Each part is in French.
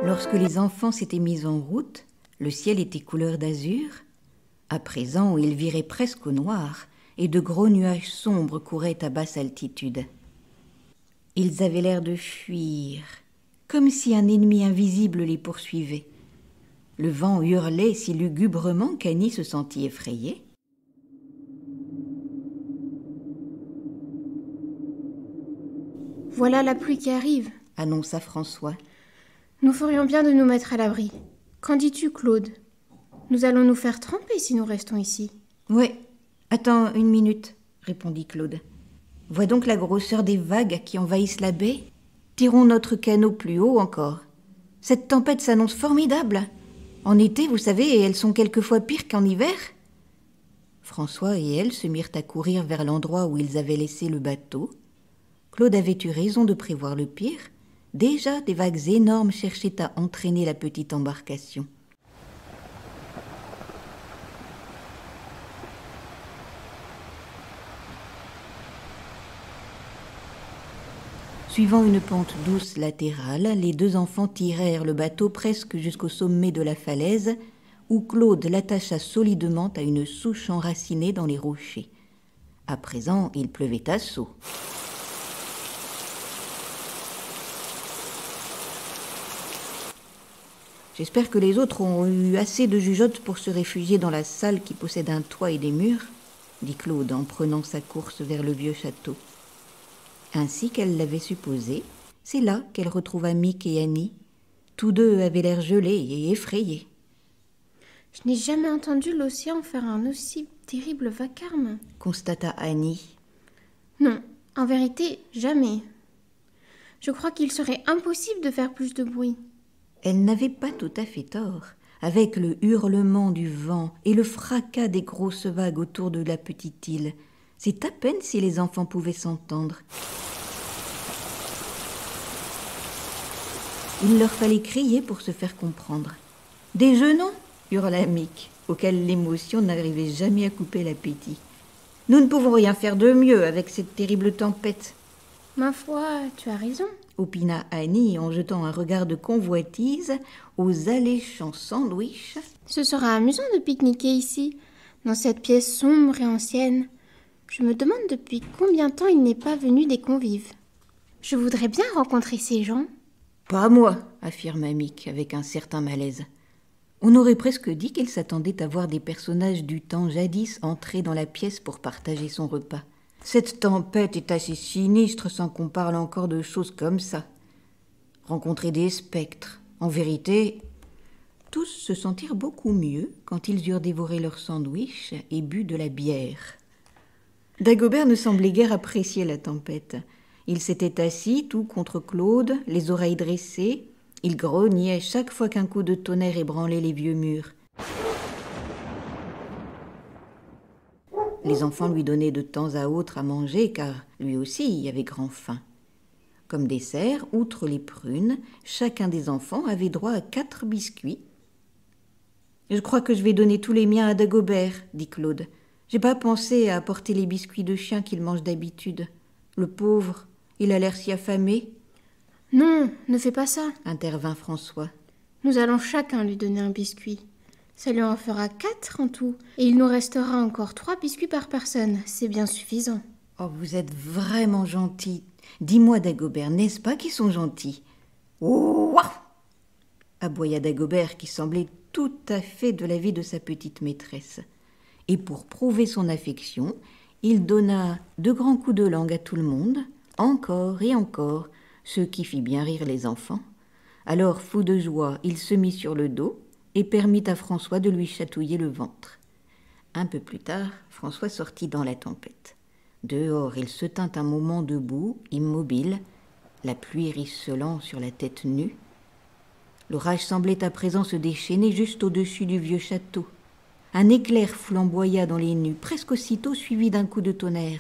Lorsque les enfants s'étaient mis en route, le ciel était couleur d'azur. À présent, il virait presque au noir, et de gros nuages sombres couraient à basse altitude. Ils avaient l'air de fuir, comme si un ennemi invisible les poursuivait. Le vent hurlait si lugubrement qu'Annie se sentit effrayée. Voilà la pluie qui arrive, annonça François. Nous ferions bien de nous mettre à l'abri. Qu'en dis-tu, Claude? Nous allons nous faire tremper si nous restons ici. Oui, attends une minute, répondit Claude. Vois donc la grosseur des vagues qui envahissent la baie. Tirons notre canot plus haut encore. Cette tempête s'annonce formidable. En été, vous savez, elles sont quelquefois pires qu'en hiver. François et elle se mirent à courir vers l'endroit où ils avaient laissé le bateau. Claude avait eu raison de prévoir le pire. Déjà, des vagues énormes cherchaient à entraîner la petite embarcation. Suivant une pente douce latérale, les deux enfants tirèrent le bateau presque jusqu'au sommet de la falaise, où Claude l'attacha solidement à une souche enracinée dans les rochers. À présent, il pleuvait à seaux. J'espère que les autres ont eu assez de jugeote pour se réfugier dans la salle qui possède un toit et des murs, dit Claude en prenant sa course vers le vieux château. Ainsi qu'elle l'avait supposé, c'est là qu'elle retrouva Mick et Annie. Tous deux avaient l'air gelés et effrayés. Je n'ai jamais entendu l'océan faire un aussi terrible vacarme, constata Annie. Non, en vérité, jamais. Je crois qu'il serait impossible de faire plus de bruit. Elle n'avait pas tout à fait tort. Avec le hurlement du vent et le fracas des grosses vagues autour de la petite île, c'est à peine si les enfants pouvaient s'entendre. Il leur fallait crier pour se faire comprendre. « Déjeunons !» hurla Mick, auquel l'émotion n'arrivait jamais à couper l'appétit. « Nous ne pouvons rien faire de mieux avec cette terrible tempête. » Ma foi, tu as raison, opina Annie en jetant un regard de convoitise aux alléchants sandwichs. Ce sera amusant de pique-niquer ici, dans cette pièce sombre et ancienne. Je me demande depuis combien de temps il n'est pas venu des convives. Je voudrais bien rencontrer ces gens. Pas moi, affirma Mick avec un certain malaise. On aurait presque dit qu'il s'attendait à voir des personnages du temps jadis entrer dans la pièce pour partager son repas. Cette tempête est assez sinistre sans qu'on parle encore de choses comme ça. Rencontrer des spectres. En vérité, tous se sentirent beaucoup mieux quand ils eurent dévoré leur sandwich et bu de la bière. Dagobert ne semblait guère apprécier la tempête. Il s'était assis tout contre Claude, les oreilles dressées. Il grognait chaque fois qu'un coup de tonnerre ébranlait les vieux murs. Les enfants lui donnaient de temps à autre à manger, car lui aussi y avait grand faim. Comme dessert, outre les prunes, chacun des enfants avait droit à 4 biscuits. « Je crois que je vais donner tous les miens à Dagobert, » dit Claude. « J'ai pas pensé à apporter les biscuits de chien qu'il mange d'habitude. Le pauvre, il a l'air si affamé. » « Non, ne fais pas ça, » intervint François. « Nous allons chacun lui donner un biscuit. Ça lui en fera 4 en tout, et il nous restera encore 3 biscuits par personne. C'est bien suffisant. »« Oh, vous êtes vraiment gentil. Dis-moi, Dagobert, n'est-ce pas qu'ils sont gentils ?»« Ouah !» aboya Dagobert, qui semblait tout à fait de l'avis de sa petite maîtresse. Et pour prouver son affection, il donna 2 grands coups de langue à tout le monde, encore et encore, ce qui fit bien rire les enfants. Alors, fou de joie, il se mit sur le dos et permit à François de lui chatouiller le ventre. Un peu plus tard, François sortit dans la tempête. Dehors, il se tint un moment debout, immobile, la pluie ruisselant sur la tête nue. L'orage semblait à présent se déchaîner juste au-dessus du vieux château. Un éclair flamboya dans les nues, presque aussitôt suivi d'un coup de tonnerre.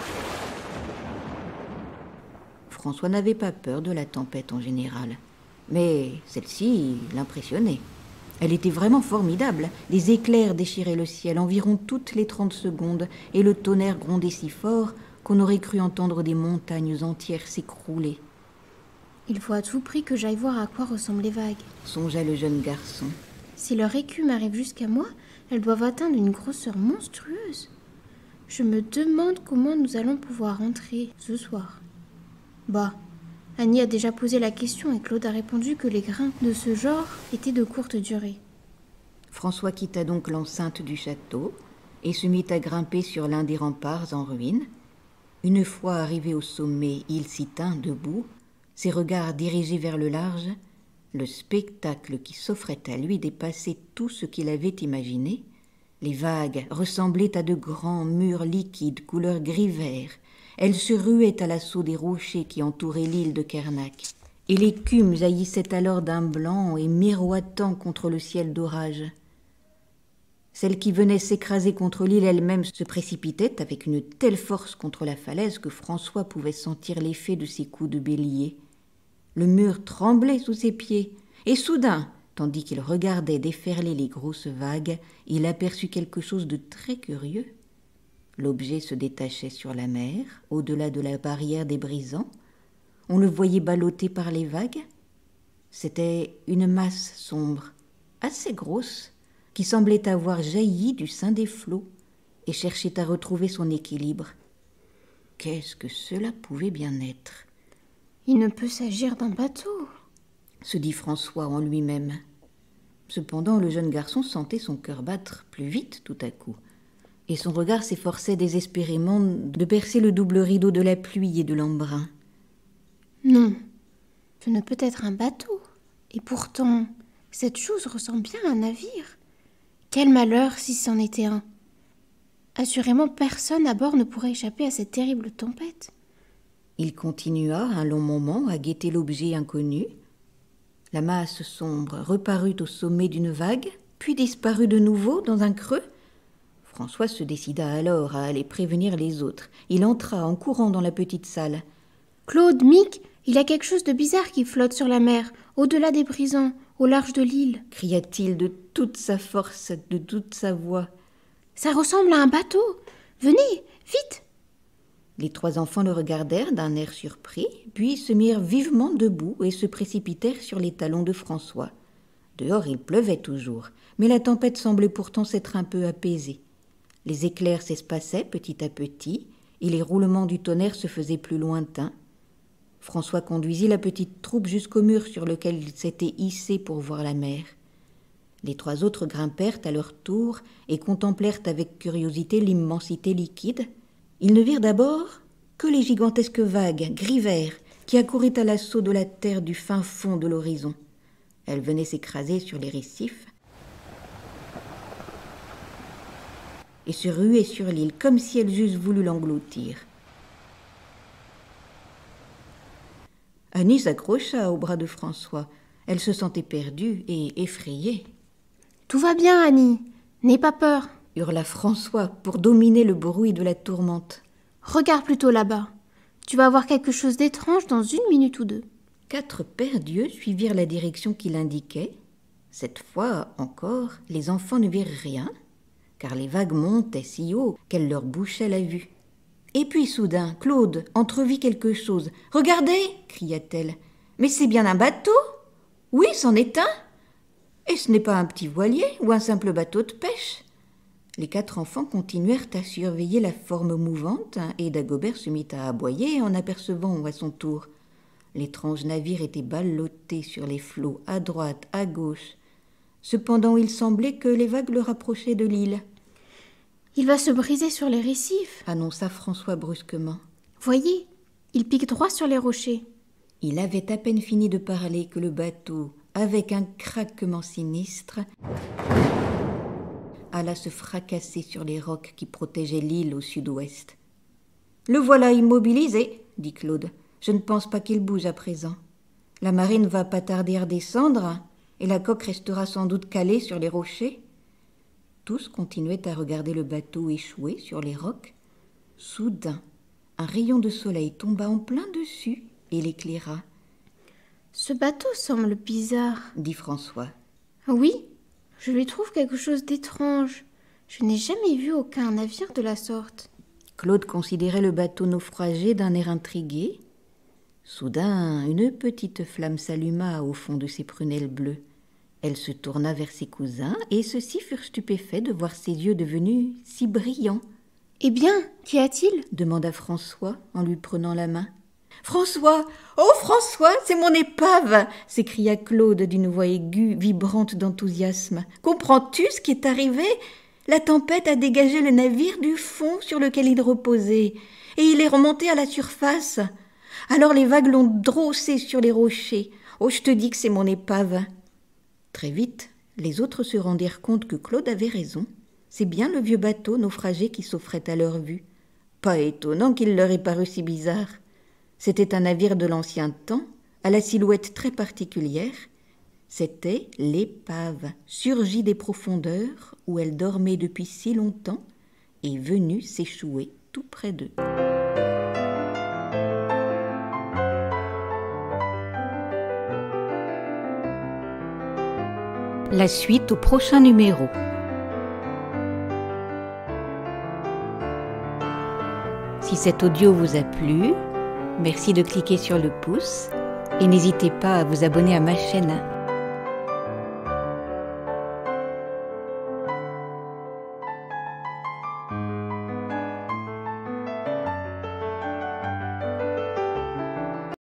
François n'avait pas peur de la tempête en général, mais celle-ci l'impressionnait. Elle était vraiment formidable. Les éclairs déchiraient le ciel environ toutes les 30 secondes et le tonnerre grondait si fort qu'on aurait cru entendre des montagnes entières s'écrouler. Il faut à tout prix que j'aille voir à quoi ressemblent les vagues. Songea le jeune garçon. Si leur écume arrive jusqu'à moi, elles doivent atteindre une grosseur monstrueuse. Je me demande comment nous allons pouvoir entrer ce soir. Bah, Annie a déjà posé la question et Claude a répondu que les grains de ce genre étaient de courte durée. François quitta donc l'enceinte du château et se mit à grimper sur l'un des remparts en ruine. Une fois arrivé au sommet, il s'y tint debout, ses regards dirigés vers le large. Le spectacle qui s'offrait à lui dépassait tout ce qu'il avait imaginé. Les vagues ressemblaient à de grands murs liquides couleur gris-vert. Elles se ruaient à l'assaut des rochers qui entouraient l'île de Kernak. Et l'écume jaillissait alors d'un blanc et miroitant contre le ciel d'orage. Celle qui venait s'écraser contre l'île elle-même se précipitait avec une telle force contre la falaise que François pouvait sentir l'effet de ses coups de bélier. Le mur tremblait sous ses pieds, et soudain, tandis qu'il regardait déferler les grosses vagues, il aperçut quelque chose de très curieux. L'objet se détachait sur la mer, au-delà de la barrière des brisants. On le voyait ballotter par les vagues. C'était une masse sombre, assez grosse, qui semblait avoir jailli du sein des flots et cherchait à retrouver son équilibre. Qu'est-ce que cela pouvait bien être ? Il ne peut s'agir d'un bateau, se dit François en lui-même. Cependant, le jeune garçon sentait son cœur battre plus vite tout à coup, et son regard s'efforçait désespérément de percer le double rideau de la pluie et de l'embrun. Non, ce ne peut être un bateau. Et pourtant, cette chose ressemble bien à un navire. Quel malheur si c'en était un. Assurément, personne à bord ne pourrait échapper à cette terrible tempête. Il continua un long moment à guetter l'objet inconnu. La masse sombre reparut au sommet d'une vague, puis disparut de nouveau dans un creux. François se décida alors à aller prévenir les autres. Il entra en courant dans la petite salle. « Claude, Mick, il y a quelque chose de bizarre qui flotte sur la mer, au-delà des brisants, au large de l'île. » cria-t-il de toute sa force, de toute sa voix. « Ça ressemble à un bateau. Venez, vite !» Les trois enfants le regardèrent d'un air surpris, puis se mirent vivement debout et se précipitèrent sur les talons de François. Dehors, il pleuvait toujours, mais la tempête semblait pourtant s'être un peu apaisée. Les éclairs s'espaçaient petit à petit, et les roulements du tonnerre se faisaient plus lointains. François conduisit la petite troupe jusqu'au mur sur lequel il s'était hissé pour voir la mer. Les trois autres grimpèrent à leur tour et contemplèrent avec curiosité l'immensité liquide. Ils ne virent d'abord que les gigantesques vagues gris-vert qui accouraient à l'assaut de la terre du fin fond de l'horizon. Elles venaient s'écraser sur les récifs et se ruer sur l'île comme si elles eussent voulu l'engloutir. Annie s'accrocha au bras de François. Elle se sentait perdue et effrayée. « Tout va bien, Annie. N'aie pas peur. » hurla François pour dominer le bruit de la tourmente. « Regarde plutôt là-bas. Tu vas voir quelque chose d'étrange dans 1 minute ou 2. » 4 paires d'yeux suivirent la direction qu'il indiquait. Cette fois encore, les enfants ne virent rien, car les vagues montaient si haut qu'elles leur bouchaient la vue. Et puis soudain, Claude entrevit quelque chose. « Regardez !» cria-t-elle. « Mais c'est bien un bateau !»« Oui, c'en est un !»« Et ce n'est pas un petit voilier ou un simple bateau de pêche ?» Les 4 enfants continuèrent à surveiller la forme mouvante et Dagobert se mit à aboyer en apercevant à son tour. L'étrange navire était ballotté sur les flots, à droite, à gauche. Cependant, il semblait que les vagues le rapprochaient de l'île. « Il va se briser sur les récifs !» annonça François brusquement. « Voyez, il pique droit sur les rochers. » Il avait à peine fini de parler que le bateau, avec un craquement sinistre, alla se fracasser sur les rocs qui protégeaient l'île au sud-ouest. « Le voilà immobilisé, » dit Claude. « Je ne pense pas qu'il bouge à présent. La marée ne va pas tarder à descendre, et la coque restera sans doute calée sur les rochers. » Tous continuaient à regarder le bateau échouer sur les rocs. Soudain, un rayon de soleil tomba en plein dessus et l'éclaira. « Ce bateau semble bizarre, » dit François. « Oui, je lui trouve quelque chose d'étrange. Je n'ai jamais vu aucun navire de la sorte. » Claude considérait le bateau naufragé d'un air intrigué. Soudain, une petite flamme s'alluma au fond de ses prunelles bleues. Elle se tourna vers ses cousins, et ceux-ci furent stupéfaits de voir ses yeux devenus si brillants. « Eh bien, qu'y a-t-il » demanda François en lui prenant la main. « François! Oh François, c'est mon épave !» s'écria Claude d'une voix aiguë, vibrante d'enthousiasme. « Comprends-tu ce qui est arrivé ? La tempête a dégagé le navire du fond sur lequel il reposait, et il est remonté à la surface. Alors les vagues l'ont drossé sur les rochers. Oh, je te dis que c'est mon épave !» Très vite, les autres se rendirent compte que Claude avait raison. C'est bien le vieux bateau naufragé qui s'offrait à leur vue. Pas étonnant qu'il leur ait paru si bizarre. C'était un navire de l'ancien temps, à la silhouette très particulière. C'était l'épave, surgie des profondeurs où elle dormait depuis si longtemps et venue s'échouer tout près d'eux. La suite au prochain numéro. Si cet audio vous a plu, merci de cliquer sur le pouce et n'hésitez pas à vous abonner à ma chaîne